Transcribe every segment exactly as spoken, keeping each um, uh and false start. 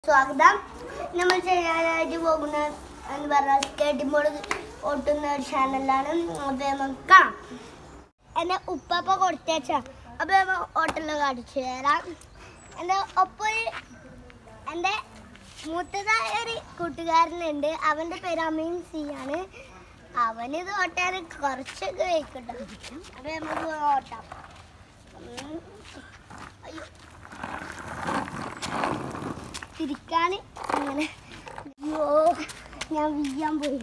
സ്വാഗതം. നമ്മൾ ചെയ്യാനായിട്ട് പോകുന്ന എന്ന് പറഞ്ഞാൽ സ്കേറ്റിംഗ് ബോർഡ് ഓട്ടുന്ന ഒരു ചാനലാണ്. അപ്പോൾ നമുക്ക് എൻ്റെ ഉപ്പ കൊടുത്തേച്ചാ അപ്പോൾ നമ്മൾ ഓട്ടലിൽ കാണിച്ചു തരാം. എൻ്റെ ഒപ്പം എൻ്റെ മൂത്തതായ ഒരു കൂട്ടുകാരനുണ്ട്. അവൻ്റെ പേര് അമീൻ സി ആണ്. അവനിത് ഓട്ടാൻ കുറച്ചൊക്കെ വയ്ക്കട്ടോ. അപ്പോൾ നമുക്ക് ഓട്ടാം. അയ്യോ തിരിക്കാൻ ഇങ്ങനെ. അയ്യോ ഞാൻ വീഴാൻ പോയി.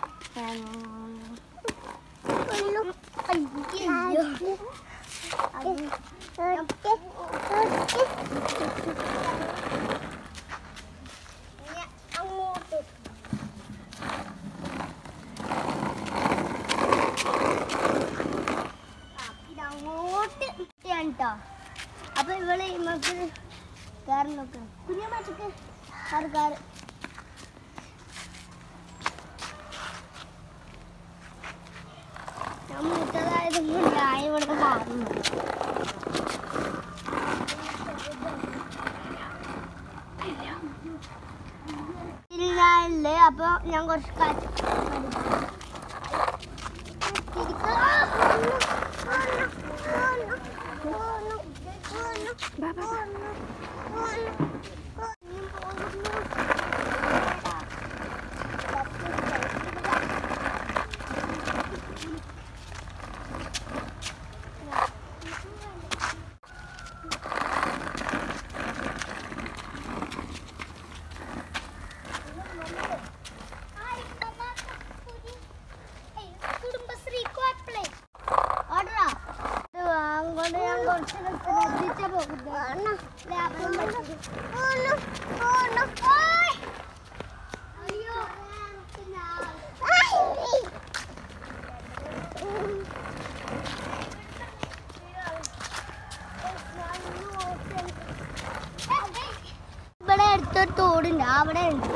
അങ്ങോട്ട് ഇതങ്ങോട്ട് കേട്ടോ. അപ്പൊ ഇവള് നമുക്ക് കാറ് നോക്കണം. കുഞ്ഞു മച്ചക്ക് കാറ് കാറ് ഞാൻ മൂത്തതായത് ഞാൻ ഇവിടുന്ന് മാറുന്നു. ഇല്ലേ അപ്പൊ ഞാൻ കുറച്ച് കാറ്റ് ഇവിടെ അടുത്തൊരു തോടുണ്ട്. അവിടെ ഉണ്ട്.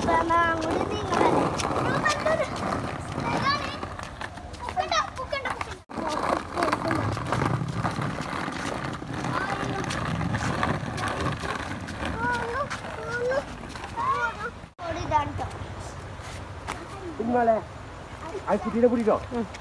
കുഞ്ഞുമോളെ ആ കുട്ടീനെ പിടിക്കോ?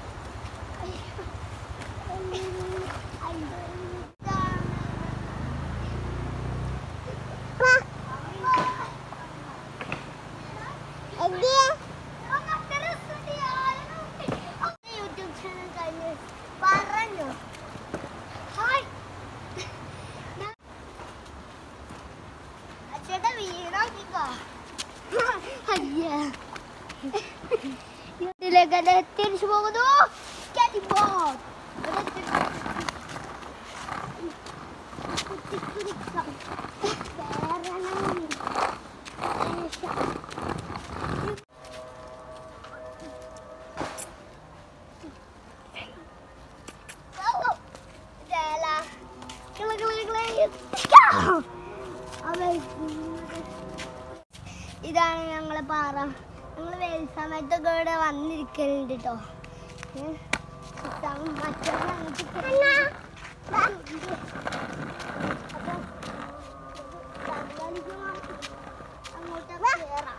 ഇതിലേക്ക് തിരിച്ചു പോകുന്നു. ഇതാണ് ഞങ്ങളെ പാറ. ഞങ്ങൾ വേൽ സമയത്തൊക്കെ ഇവിടെ വന്നിരിക്കലുണ്ട് കേട്ടോ. അങ്ങോട്ട് കയറാം.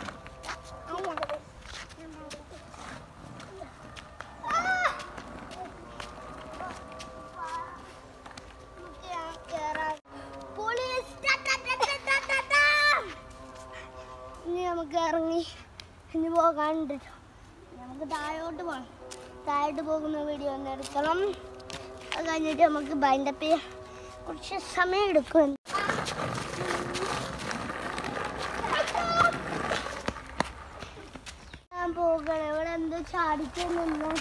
ഇനി നമുക്ക് ഇറങ്ങി ഇനി പോകാനുണ്ട്. നമുക്ക് താഴോട്ട് പോകണം. താഴോട്ട് പോകുന്ന വീഡിയോ ഒന്ന് എടുക്കണം. അത് കഴിഞ്ഞിട്ട് നമുക്ക് ബൈൻഡപ്പ് ചെയ്യാൻ കുറച്ച് സമയം എടുക്കും. ഞാൻ പോകണം. ഇവിടെ എന്തോ ചാടിക്കൊന്നും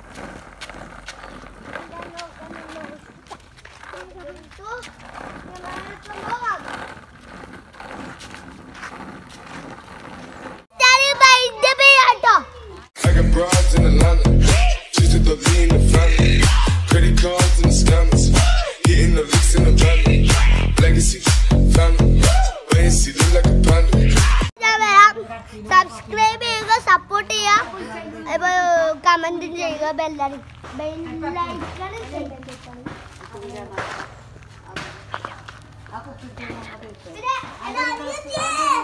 broads in Atlanta, just to the lean the family, credit cards and the scammers, hitting the licks in the van, legacy, family, wait and see, look like a panda. Subscribe ചെയ്യുക, സപ്പോർട്ട് ചെയ്യുക, ഇപ്പോൾ കമൻറ്റും ചെയ്യുക, bell icon bell icon ചെയ്യുക. പിന്നെ അത് അധികം